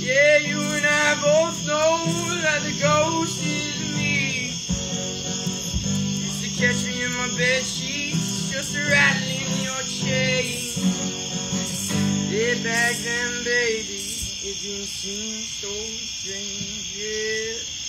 Yeah, you and I both know that the ghost is me. Used to catch me in my bed sheets, just a rattling your chain. Yeah, back then, baby, it didn't seem so strange, yeah.